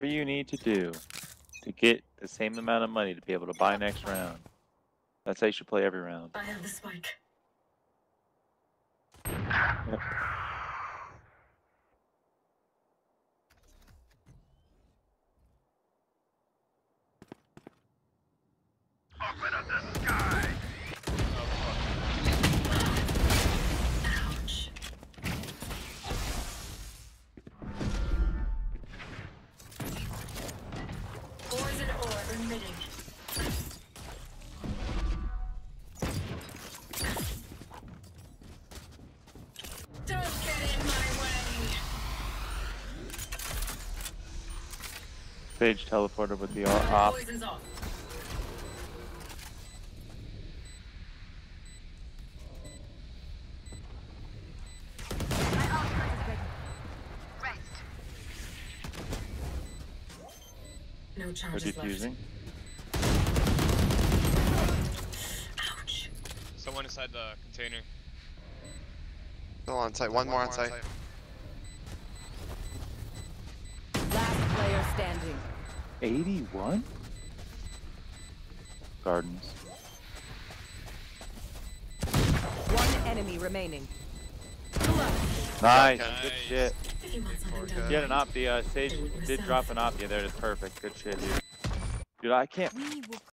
you need to do to get the same amount of money to be able to buy next round. That's how you should play every round. I have the spike. Yep. Open up the sky! Ouch. Poison orb emitting. Don't get in my way. Phage teleporter with the off. Poison's off. No They're charges left. defusing. Ouch. Someone inside the container. Still on site. One more on site. Last player standing. 81? Gardens. One enemy remaining. Nice. Nice. Good shit. If you want something done, You had an Opti. Sage did drop an Opti there. That's perfect. Good shit, dude. Dude, I can't.